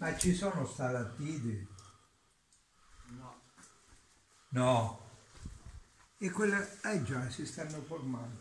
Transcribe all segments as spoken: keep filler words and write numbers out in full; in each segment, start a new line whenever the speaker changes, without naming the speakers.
Ma ci sono stalattiti?
No.
No. E quelle, eh già, si stanno formando.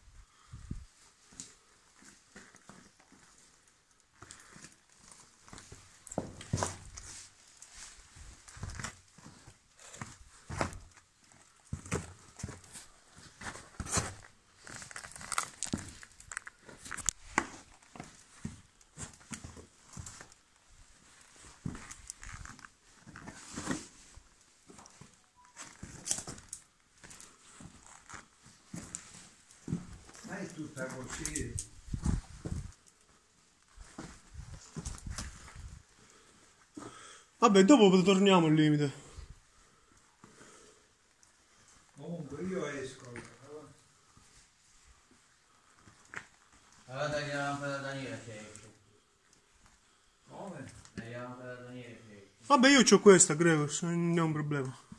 Ma è tutta così.
Vabbè, dopo torniamo al limite.
Comunque io esco.
Allora dai la lampada da Daniele che esce.
Come?
Dai la lampada da Daniele che esce.
Vabbè, io c'ho questa, Gregor, non è un problema.